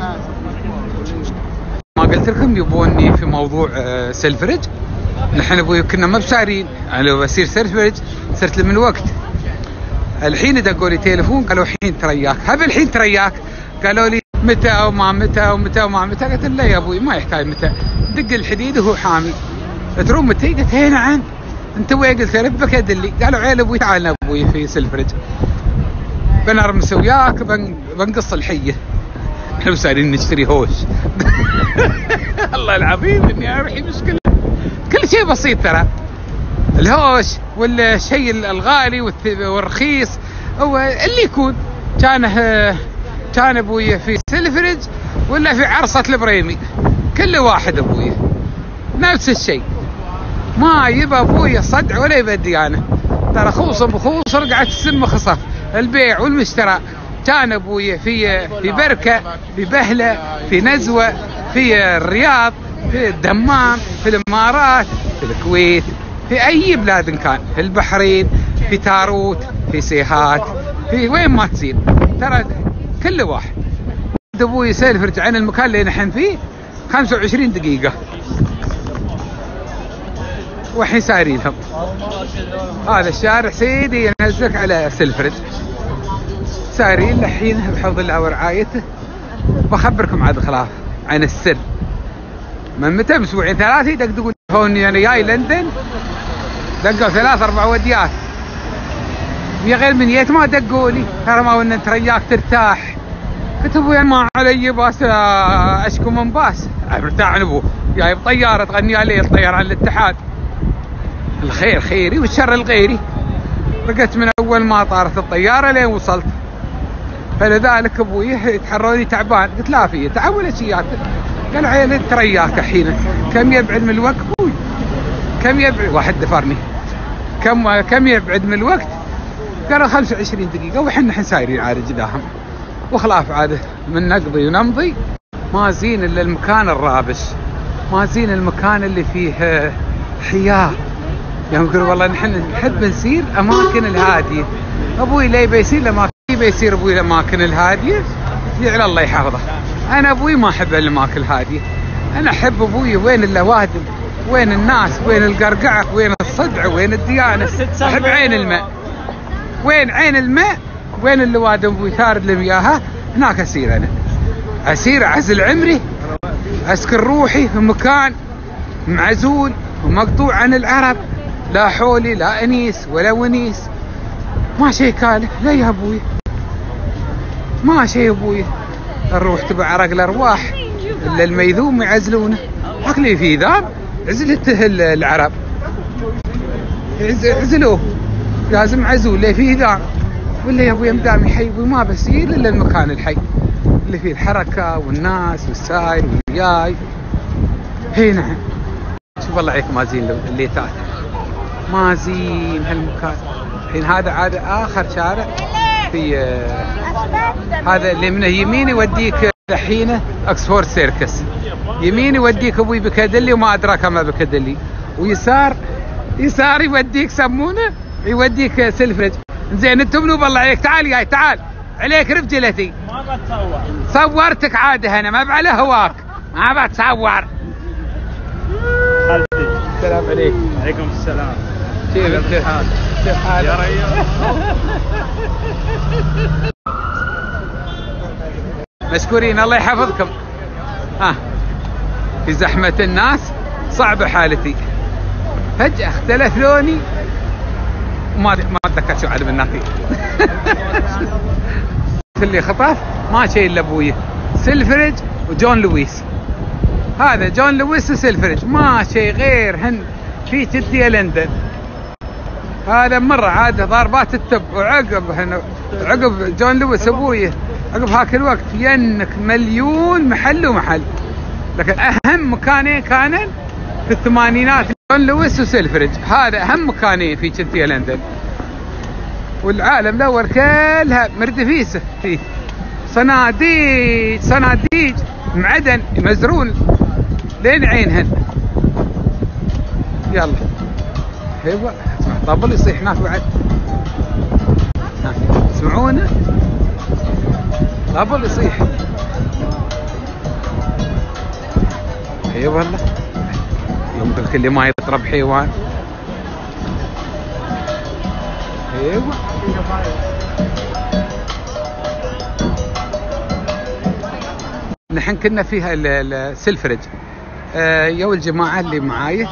A: ما قلت لكم يبوني في موضوع سيلفرج نحن ابوي كنا ما بسارين انا لو بصير سيلفرج صرت من وقت. الحين دقوا لي تليفون قالوا الحين ترياك هذا الحين ترياك قالوا لي متى وما متى ومتى وما متى قلت لا يا ابوي ما يحتاج متى دق الحديد وهو حامي تروم متى قلت هنا نعم انت وين قلت له بيكاديلي قالوا عيل ابوي تعال ابوي في سيلفرج بنرمس وياك بنقص الحيه احنا سايرين نشتري هوش. الله العظيم اني اروحي مشكلة. كل شيء بسيط ترى، الهوش والشيء الغالي والرخيص هو اللي يكون. كان ابوي في سلفرج ولا في عرصة البريمي، كل واحد ابوي نفس الشيء، ما يبى ابوي صدع ولا يبى ديانة ترى. خوص بخوص رقعت السم خصف البيع والمشترى. كان ابوي في بركة، في بهلة، في نزوة، في الرياض، في الدمام، في الامارات، في الكويت، في اي بلاد كان، في البحرين، في تاروت، في سيهات، في وين ما تصير ترى كل واحد. ابوي سلفرج عن المكان اللي نحن فيه 25 دقيقة، والحين سايرينهم. هذا الشارع سيدي ينزلك على سلفرج، سايرين لحين بحفظ الله ورعايته. بخبركم عاد خلاف عن السر. من متى؟ باسبوعين ثلاثة يدقدقون هون انا جاي لندن، دقوا 3-4 وديات. يا غير من يت ما دقوا لي، ترى ما قلنا انت رياك ترتاح. قلت ابوي ما علي باس اشكو من باس، ارتاح عن ابوه جايب طيارة تغني عليه الطيران الاتحاد. الخير خيري والشر الغيري. رقت من اول ما طارت الطيارة لين وصلت، فلذلك ابوي يتحروني تعبان. قلت لا في تعب ولا شيء. قال عيل ترياك الحين كم يبعد من الوقت ابوي؟ كم يبعد؟ واحد دفرني كم يبعد من الوقت؟ قالوا 25 دقيقة، وحنا سايرين عاد جداهم وخلاف عاد من نقضي ونمضي. ما زين الا المكان الرابش، ما زين المكان اللي فيه حياة. يعني يقول والله نحن نحب نسير اماكن الهادية. ابوي ليه بيسير الاماكن، بيسير ابوي الاماكن الهادية يعلى الله يحفظه. انا ابوي ما احب الاماكن الهادية، انا احب ابوي وين اللوادم، وين الناس، وين القرقعة، وين الصدع، وين الديانة. احب عين الماء، وين عين الماء، وين اللوادم ابوي ثارد لمياها، هناك اسير. انا اسير اعزل عمري، اسكن روحي في مكان معزول ومقطوع عن العرب، لا حولي لا انيس ولا ونيس، ما شيء كاله. لا يا ابوي ما شيء ابوي. الروح تبع عرق الارواح، الا الميذوم يعزلونه. عقلي في ذاب عزلته العرب، عزلوه لازم عزول ليه فيه ذاب. ولا يا ابوي مدامي حي وما بسير الا المكان الحي اللي فيه الحركه والناس والساير والجاي. هي نعم. شوف الله عليك ما زين الليتات، ما زين هالمكان. الحين هذا عاد اخر شارع في هذا اللي منه يمين يوديك الحين اكسفورد سيركس، يمين يوديك ابوي بكدلي وما ادراك ما بكدلي، ويسار يوديك سمونه يوديك سلفرج. زين انتم منو بالله عليك؟ تعال جاي تعال عليك رجلتي. ما بتصور، صورتك عاده انا ما بعلى هواك، ما بتصور. السلام عليكم.
C: عليكم السلام.
A: كيف انت؟ كيف حالك
C: يا ريال؟
A: مشكورين الله يحفظكم. في زحمة الناس صعبة حالتي، فجأة اختلف لوني وما اتذكر شو عاد الناطي. اللي خطف ما شيء الا ابويه سلفرج وجون لويس. هذا جون لويس وسلفرج ما شيء غير هن في جدية لندن. هذا مرة عاد ضاربات التب، وعقب جون لويس ابويه عقب هاك الوقت ينك مليون محل ومحل. لكن اهم مكانين كانوا في الثمانينات جون لويس وسلفرج، هذا اهم مكانين في جدية لندن. والعالم الاول كلها مردفيسه فيه صناديج معدن يمزرون لين عينهن. يلا ايوه طبل يصيح هناك بعد، تسمعونه طبل يصيح. اي والله يوم كل ما يطرب حيوان. ايوه نحن كنا فيها السلفرج. يا الجماعة اللي معاي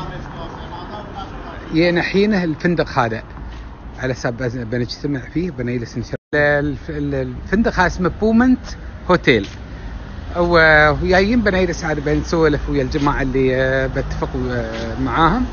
A: ينحينه الفندق هذا على حساب بنجتمع فيه بنجلس نشرب. الفندق هذا اسمه بومنت هوتيل. وجايين بنيرس عاد بنسولف ويا الجماعة اللي بتفق معاهم،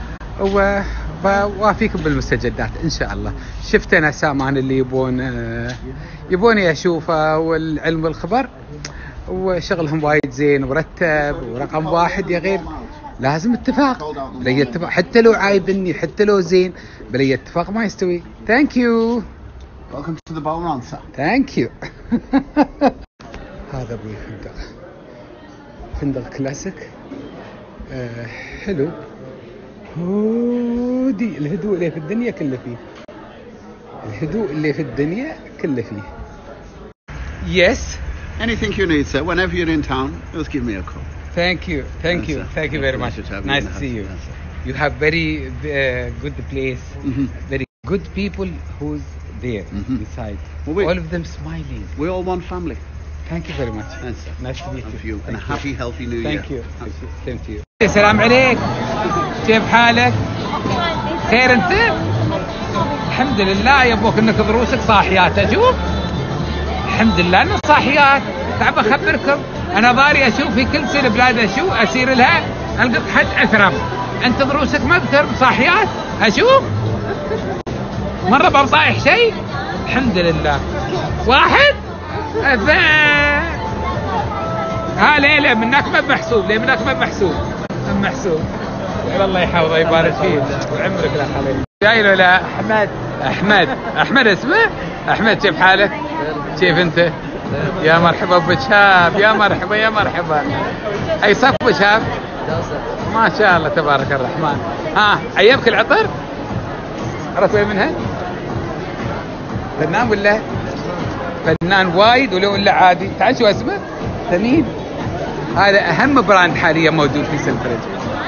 A: ووافيكم بالمستجدات إن شاء الله. شفت أنا سامان اللي يبوني أشوفه، والعلم والخبر وشغلهم وايد زين ورتب ورقم واحد. يا غير لازم اتفاق، بلي اتفاق حتى لو عايبني حتى لو زين، بلي اتفاق ما يستوي. ثانك يو.
B: Welcome to the Bonanza.
A: ثانك يو. هذا ابوي فندق كلاسيك حلو، هودي الهدوء اللي في الدنيا كله فيه، الهدوء اللي في الدنيا كله فيه. Yes.
B: Anything you need, sir. Whenever you're in town, just give me a call.
A: Thank you. Thank
B: Yes,
A: you.
B: sir.
A: Thank you very much.
B: Pleasure to have you
A: Nice
B: in
A: to
B: the
A: see you.
B: house. Yes, sir.
A: You have very good place, very good people who's there inside.
B: Well,
A: All of them smiling.
B: We're all one family.
A: Thank you very much.
B: Yes, sir.
A: Nice to meet
B: And
A: you.
B: for you. And a
A: Thank you.
B: happy, healthy new year.
A: Thank you. Same to you. السلام عليك. كيف حالك؟ خير انت؟ الحمد لله يا ابوك انك ضروسك صاحيات اشوف. الحمد لله انك صاحيات. تعب اخبركم انا ضاري اشوف في كل سنه بلاد اسير لها القط حد اثرم. انت ضروسك ما بترم صاحيات اشوف. مره بطايح شيء؟ الحمد لله. واحد؟ ها ليلة منك ما بمحسوب، ليه منك ما بمحسوب، ما محسوب. الله يحفظه يبارك فيك وعمرك لا حبيبي. جاي له لا احمد اسمه؟ احمد كيف حالك؟ كيف انت؟ يا مرحبا ابو شاب، يا مرحبا. اي صف ابو شاب؟ ما شاء الله تبارك الرحمن. ها عيبك العطر؟ عرفت وين منها؟ فنان ولا؟ فنان وايد ولا عادي؟ تعال شو اسمه؟ ثمين. هذا اهم براند حاليا موجود في سلفريج.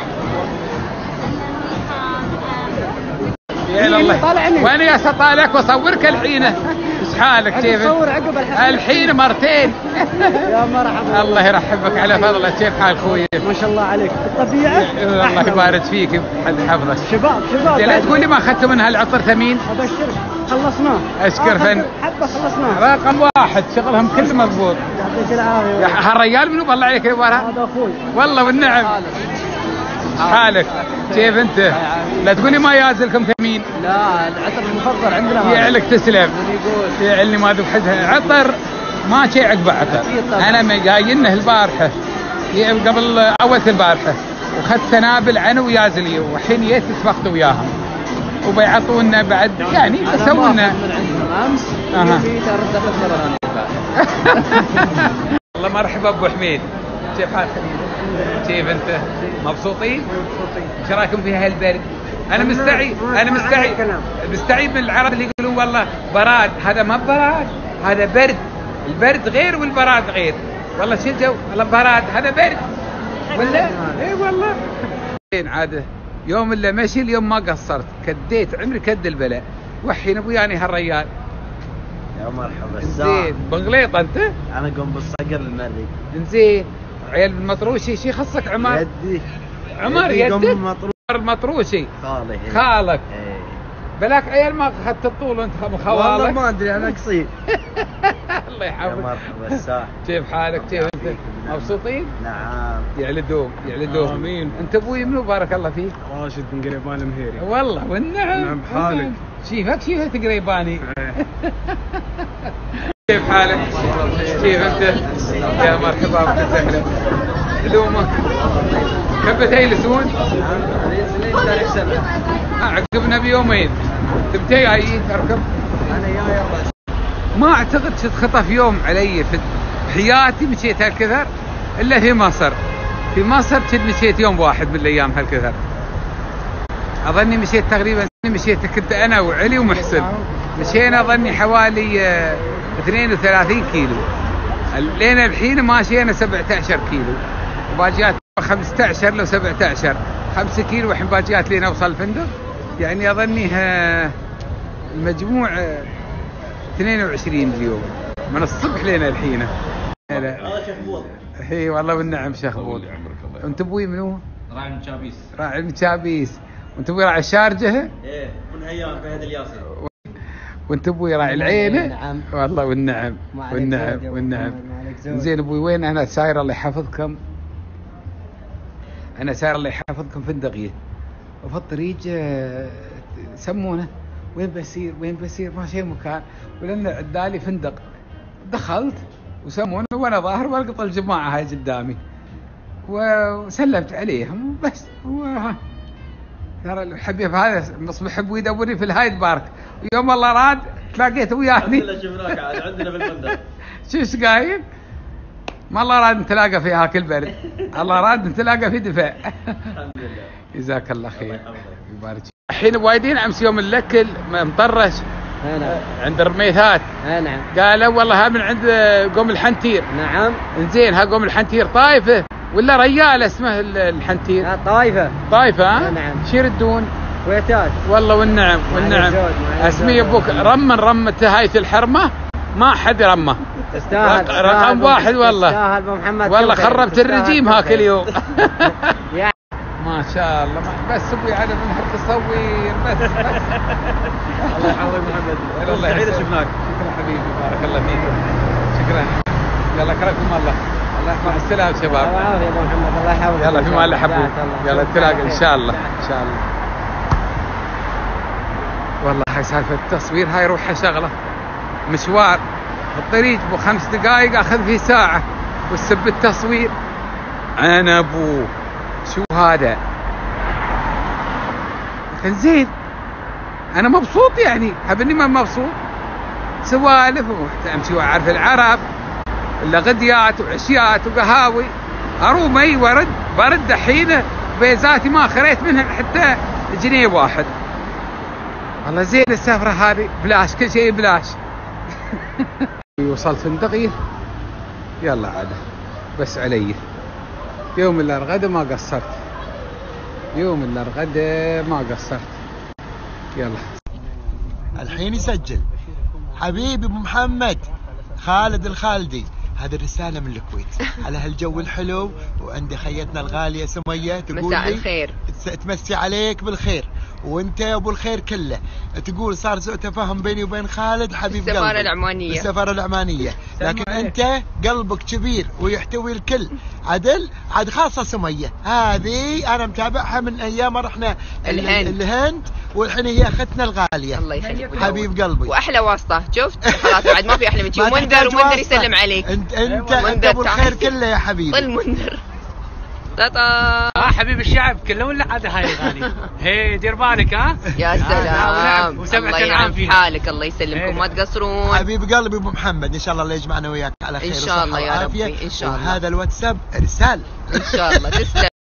A: يا الله وانا يا طالعك واصورك الحين. ايش حالك كيف؟
F: تصور عقب
A: الحين مرتين.
F: يا مرحبا.
A: الله يرحبك على فضله. كيف حال خوي؟
F: ما شاء الله عليك الطبيعه.
A: الله يبارك فيك حد حفظك.
F: شباب
A: لا تقول لي ما اخذتوا من هالعطر ثمين.
F: ابشرك خلصناه.
A: اشكر فن
F: حبه خلصناه.
A: رقم واحد شغلهم كله مضبوط.
F: يعطيك العافيه.
A: هالرجال منو بالله عليك يا ورا؟
F: هذا اخوي.
A: والله والنعم. حالك كيف انت؟ لا تقولي ما يازلكم ثمين.
F: لا العطر المفضل عندنا.
A: يعلك تسلم. يعلني ما ذوق حدها عطر ما شيء عقبه عطر. انا جاينه البارحه قبل اول البارحه وخذت سنابل انا ويازلي والحين جيت اتفقت وياهم وبيعطونا بعد يعني يسوونا
F: امس في تردد
A: والله مرحبا ابو حميد. كيف حالك؟ كيف انت؟ مبسوطين؟ ايش رايكم في هالبرد؟ انا مستعيب من العرب اللي يقولون والله براد. هذا ما براد، هذا برد. البرد غير والبراد غير. والله شو الجو؟ والله براد هذا برد ولا؟ اي والله. عاده يوم اللي مشي اليوم ما قصرت، كديت عمري كد البلاء. وحين ابوياني هالريال.
E: يا مرحبا.
A: زين بنغليطه انت؟
E: انا قوم بالصقر المري.
A: زين عيال بالمطروشي شي خصك عمر؟
E: يدي
A: عمر يدك؟ المطروشي خالك.
E: ايه.
A: بلاك عيال ما اخذت الطول وانت خوالك.
E: والله ما ادري انا قصير.
A: الله
E: يا
A: يحفظك.
E: مرحبا الساح.
A: كيف حالك؟ كيف انت؟ مبسوطين؟
E: نعم.
A: يعلى دوم. امين. انت ابوي منو بارك الله فيك؟
C: راشد بن قريبان المهيري.
A: والله والنعم.
C: نعم بحالك.
A: شيفك قريباني. كيف حالك؟ كيف انت؟ يا مرحبا وسهلا. علومك كبت يجلسون؟ عقبنا بيومين. تبتي جاي تركب؟
F: انا يا
A: ما اعتقد شفت خطف يوم علي في حياتي مشيت هالكثر الا في مصر. في مصر كنت مشيت يوم واحد من الايام هالكثر. اظني مشيت تقريبا كنت انا وعلي ومحسن مشينا اظني حوالي 32 كيلو. لين الحين ماشينا 17 كيلو وباجيات 15 لو 17 5 كيلو والحين باجيات لين اوصل الفندق. يعني اظني المجموع 22 اليوم من الصبح لين الحين.
E: هذا شخبوط.
A: اي والله والنعم شخبوط. انت ابوي منو؟ راعي المشابيس. وانت ابوي راعي الشارجه؟
E: ايه من هيان فهد الياسر.
A: وانت ابوي راعي العين.
F: نعم.
A: والله والنعم
F: ما عليك
A: والنعم
F: زود يا أبو
A: والنعم.
F: محمد، ما عليك زود.
A: زين ابوي وين انا ساير الله يحفظكم؟ انا ساير الله يحفظكم في الدقيه وفي الطريق يسمونه وين بسير ما شي مكان، ولان عدالي فندق دخلت وسمونه وانا ظاهر والقط الجماعه هاي قدامي وسلمت عليهم بس. ترى الحبيب هذا مصبح ابوي يدورني في الهايد بارك، ويوم الله راد تلاقيت وياني.
E: كلنا شفناك عاد عندنا بالفندق.
A: شو قايل؟ ما الله راد نتلاقى في هاك البرد، الله راد نتلاقى في دفاع.
E: الحمد لله.
A: جزاك الله خير.
E: الله يحفظك.
A: يبارك. الحين وايدين امس يوم الاكل مطرش
F: نعم.
A: عند الرميثات،
F: نعم.
A: قالوا والله ها من عند قوم الحنتير.
F: نعم.
A: انزين ها قوم الحنتير طايفه ولا ريال اسمه الحنتير؟
F: طايفة.
A: طايفه ها؟
F: نعم.
A: شو يردون؟
F: كويتات.
A: والله والنعم والنعم. اسمي ابوك رمته هاي الحرمه ما حد رمه.
F: تستاهل.
A: رقم واحد والله.
F: تستاهل ابو محمد.
A: والله خربت الرجيم هاك اليوم.
F: يا
A: ما شاء الله بس ابوي على من حب تصوير بس.
E: الله يحفظك محمد.
A: الله
E: سعيد
A: يحفظك.
E: شفناك.
A: شكرا حبيبي بارك الله فيك. شكرا. يلا كرمكم الله. مع السلامه شباب.
F: العافية يا ابو محمد، الله يحفظك.
A: يلا في مال حبوب. يلا نتلاقى ان شاء الله ان شاء الله. والله هاي سالفه التصوير هاي روحها شغله مشوار الطريق ب 5 دقائق اخذ فيه ساعه والسب التصوير. انا ابو شو هذا؟ لكن زين انا مبسوط يعني حبني ما مبسوط سوالف امشي واعرف العرب الا غديات وعشيات وقهاوي ارومي برد الحين بيزاتي ما خريت منها حتى جنيه واحد. والله زين السفره هذه بلاش كل شيء بلاش. وصلت فندقي يلا عاد بس علي يوم الا الغدا ما قصرت، يوم الا الغدا ما قصرت. يلا
B: الحين يسجل حبيبي ابو محمد خالد الخالدي. هذه الرسالة من الكويت على هالجو الحلو، وعندي خيتنا الغالية سمية تقول
G: مساء
B: لي
G: الخير.
B: تمسي عليك بالخير وانت يا ابو الخير كله. تقول صار سوء تفاهم بيني وبين خالد حبيب قلبي
G: السفارة العمانية.
B: السفارة العمانية، لكن انت قلبك كبير ويحتوي الكل. عدل عاد خاصة سمية هذه انا متابعها من ايام ما رحنا الهند والحين هي اختنا الغالية.
G: الله يخليك
B: حبيب قلبي
G: واحلى واسطة. شفت خلاص بعد ما في احلى من شي. ومنذر يسلم عليك.
B: انت ابو الخير كله يا حبيبي.
G: ظل منذر. طاطا
F: حبيب الشعب كله ولا عاد هاي غالي. هي دير بالك ها.
G: يا سلام.
F: وسبعة
G: الله ينعم
F: أنعام
G: في
F: فيها.
G: حالك، الله يسلمكم ما تقصرون.
B: حبيب قلبي ابو محمد ان شاء الله يجمعنا وياك على خير
G: إن شاء الله يا
B: وصحة
G: ربي،
B: وعافية.
G: إن شاء الله.
B: وهذا الواتساب ارسال
G: ان شاء الله تسلم.